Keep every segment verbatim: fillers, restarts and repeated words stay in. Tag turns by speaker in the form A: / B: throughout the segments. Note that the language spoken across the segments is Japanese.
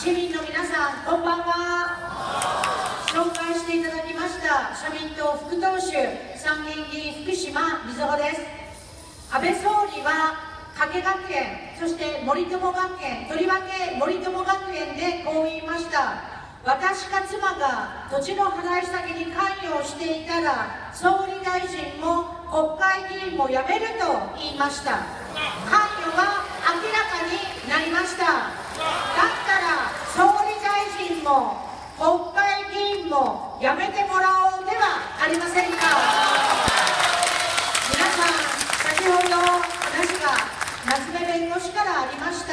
A: 市民の皆さん、こんばんは。紹介していただきました社民党副党首、参議院議員福島みずほです。安倍総理は加計学園、そして森友学園、とりわけ森友学園でこう言いました。私か妻が土地の払い下げに関与していたら、総理大臣も国会議員も辞めると言いました。関与は明らかになりました。だったら総理大臣も国会議員も辞めてもらおうではありませんか。皆さん、先ほど話が夏目弁護士からありました。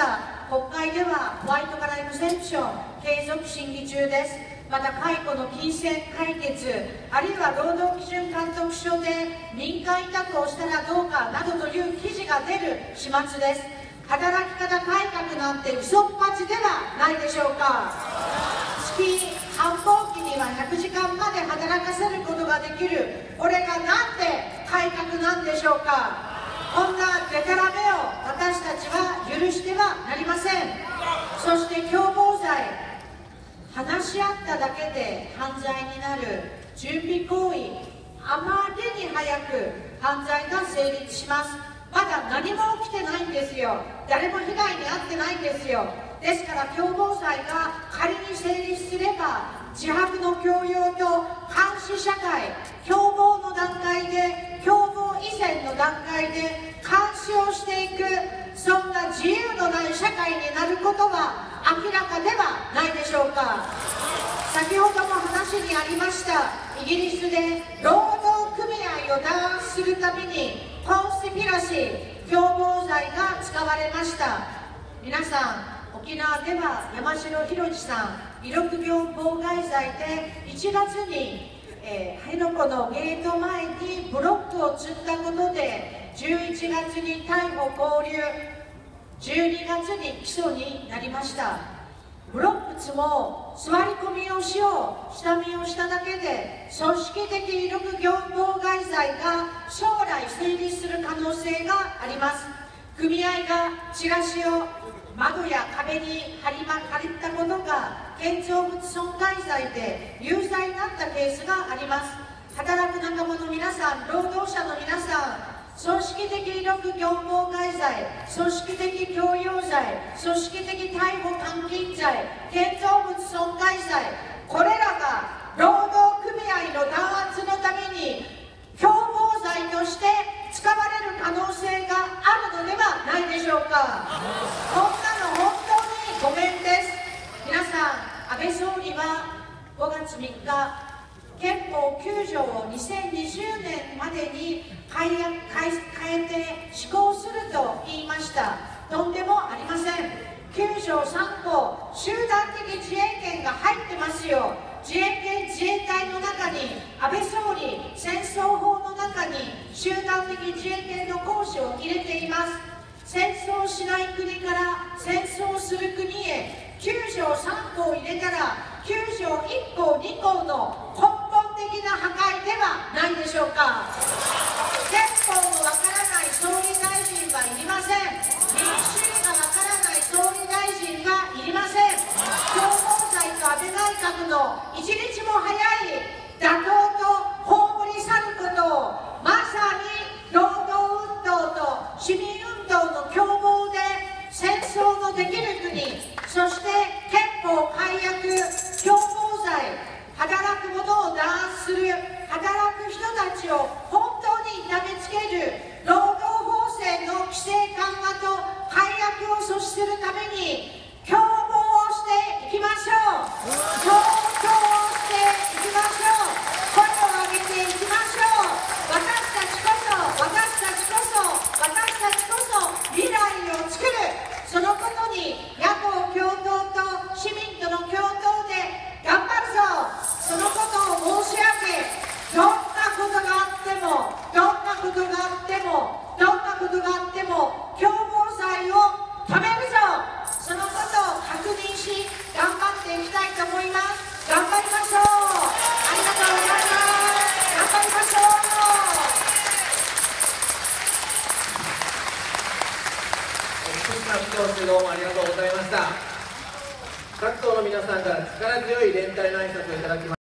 A: 国会ではホワイトカラーエクセプション継続審議中です。また解雇の金銭解決、あるいは労働基準監督署で民間委託をしたらどうかなどという記事が出る始末です。働き方改革なんて嘘っぱちではないでしょうか。月繁忙期にはひゃくじかんまで働かせることができる、これがなんで改革なんでしょうか。こんなデタラメを私たちは許してはなりません。そして共謀罪、話し合っただけで犯罪になる準備行為、あまりに早く犯罪が成立します。まだ何も起きてないんですよ。誰も被害に遭ってないんですよ。ですから共謀罪が仮に成立すれば、自白の強要と監視社会、共謀の段階で、共謀以前の段階で監視をしていく、そんな自由のない社会になることは明らかではないでしょうか。先ほども話にありました、イギリスで労働組合を弾圧するためにコンスピラシー、共謀罪が使われました。皆さん、沖縄では山城宏次さん、威力業妨害罪でいちがつに、えー、辺野古のゲート前にブロックを積んだことでじゅういちがつに逮捕勾留、じゅうにがつに起訴になりました。ブロック積もう、座り込みをしよう、下見をしただけで組織的威力業妨害罪が将来成立する可能性があります。組合がチラシを窓や壁に貼りま貼ったことが建造物損壊罪で有罪になったケースがあります。働く仲間の皆さん、労働者の皆さん、組織的威力業妨害罪、組織的強要罪、組織的逮捕監禁罪、建造物損壊罪、これらが労働組合の弾圧のために共謀罪として使われる可能性があるのではないでしょうか。こんなの本当にごめんです。皆さん、安倍総理はごがつみっか、憲法きゅうじょうをにせんにじゅうねんまでに変え、変えて施行すると言いました。とんでもありません。きゅうじょうさんこう、集団的自衛権が入ってますよ。自衛権、自衛隊の中に安倍総理、戦争法の中に集団的自衛権の行使を入れています。戦争しない国から戦争する国へきゅうじょうさんこう入れたらきゅうじょういっこうにこうの根本的な破壊ではないでしょうか。憲法のわからない総理大臣はいりません。民主主義がわからない総理大臣はいりません。共謀罪と安倍内閣の一日も早い打倒と葬り去ることを、まさに労働運動と市民運動の共謀で戦争のできる国、そして憲法改悪、共謀罪、働く者を弾圧する、働く人たちを本当に痛めつける労働法制の規制緩和と改悪を阻止するために共謀をしていきましょう。共闘をしていきましょう。声を上げていきましょう。私たちこそ、私たちこそ、私たちこそ未来を作る。そのことに野党共闘と市民との共闘で頑張るぞ。そのことを申し上げ、どんなことがあっても、どんなことがあっても、どんなことがあっても共謀罪を止めるぞ。そのことを確認し、頑張っていきたいと思います。頑張りましょう。ありがとうございます。頑張りましょう。
B: 福島副党首、どうもありがとうございました。 各党の皆さんから力強い連帯の挨拶をいただきました。